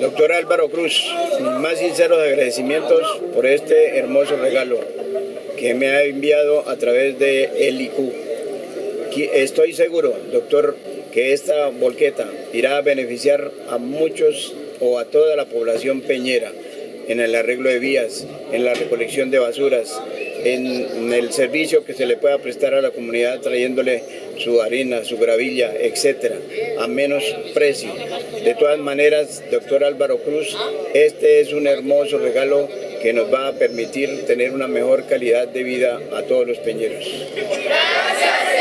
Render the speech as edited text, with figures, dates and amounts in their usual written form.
Doctor Álvaro Cruz, más sinceros agradecimientos por este hermoso regalo que me ha enviado a través de el IQ. Estoy seguro, doctor, que esta volqueta irá a beneficiar a muchos o a toda la población peñera en el arreglo de vías, en la recolección de basuras, en el servicio que se le pueda prestar a la comunidad trayéndole su harina, su gravilla, etcétera, a menos precio. De todas maneras, doctor Álvaro Cruz, este es un hermoso regalo que nos va a permitir tener una mejor calidad de vida a todos los peñeros. Gracias.